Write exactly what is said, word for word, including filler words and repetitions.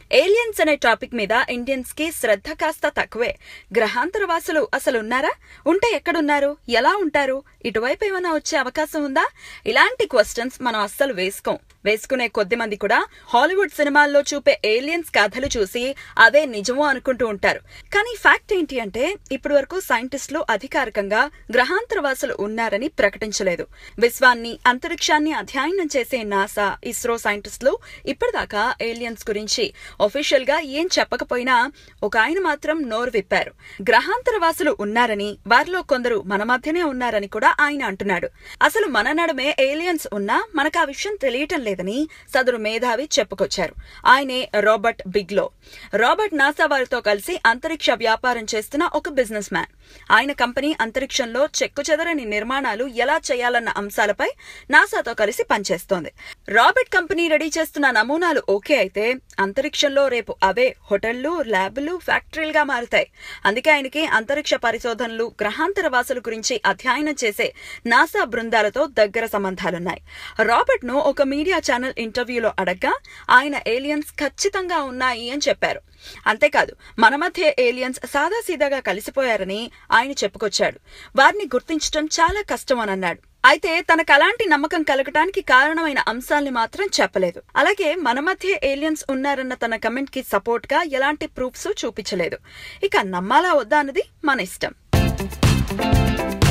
Aliens అనే topic మీద Indians కి శ్రద్ధ కాస్త తక్కువే. గ్రహాంతర వాసులు అసలున్నారా? ఉంటే ఎక్కడున్నారు? ఎలా ఉంటారు? ఇటువైపు ఏమైనా వచ్చే అవకాశం ఉందా? ఇలాంటి క్వశ్చన్స్ మనం అస్సలు వేసుకోం. వేసుకునే కొద్ది మంది కూడా హాలీవుడ్ సినిమాల్లో చూపే ఏలియన్స్ కథలు చూసి అదే నిజమో అనుకుంటూ ఉంటారు. కానీ ఫ్యాక్ట్ ఏంటి అంటే ఇప్పటి వరకు సైంటిస్టులు అధికారికంగా గ్రహాంతర వాసులు ఉన్నారని ప్రకటించలేదు. విశ్వాన్ని, అంతరిక్షాన్ని అధ్యయనం చేసే నాసా, ఇస్రో సైంటిస్టులు ఇప్పటిదాకా ఏలియన్స్ గురించి ఒఫీషియల్ గా ఏం చెప్పకపోయినా ఒక ఆయన మాత్రం నోరు విప్పారు. గ్రహాంతర వాసులు ఉన్నారని, వారిలో కొందరు మన మధ్యనే ఉన్నారని కూడా ఆయన అంటున్నాడు. అసలు మన నడుమే ఏలియన్స్ ఉన్నా మనకు ఆ విషయం తెలియటం లేదని సదరు మేధావి చెప్పుకొచ్చారు. ఆయనే రాబర్ట్ బిగ్లో. రాబర్ట్ నాసా వారితో కలిసి అంతరిక్ష వ్యాపారం చేస్తున్న ఒక బిజినెస్ మ్యాన్. ఆయన కంపెనీ అంతరిక్షంలో చెక్కుచెదరని నిర్మాణాలు ఎలా చేయాలన్న అంశాలపై నాసాతో కలిసి పనిచేస్తోంది. రాబర్ట్ కంపెనీ రెడీ చేస్తున్న నమూనాలు ఓకే అయితే అంతరిక్షంలో రేపు అవే హోటళ్లు, ల్యాబ్లు, ఫ్యాక్టరీలుగా మారుతాయి. అందుకే ఆయనకి అంతరిక్ష పరిశోధనలు, గ్రహాంతర వాసుల గురించి అధ్యయనం చేసే నాసా బృందాలతో దగ్గర సంబంధాలున్నాయి. రాబర్ట్ ను ఒక మీడియా ఛానల్ ఇంటర్వ్యూలో అడగ్గా ఆయన ఏలియన్స్ ఖచ్చితంగా ఉన్నాయి అని చెప్పారు. అంతేకాదు మన మధ్య ఏలియన్స్ సాదాసీదాగా కలిసిపోయారని ఆయన చెప్పుకొచ్చాడు. వారిని గుర్తించడం చాలా కష్టం అని అన్నాడు. అయితే తనకు అలాంటి నమ్మకం కలగటానికి కారణమైన అంశాల్ని మాత్రం చెప్పలేదు. అలాగే మన మధ్య ఏలియన్స్ ఉన్నారన్న తన కమెంట్ కి సపోర్ట్ గా ఎలాంటి ప్రూఫ్స్ చూపించలేదు. ఇక నమ్మాలా వద్దా అన్నది మన ఇష్టం.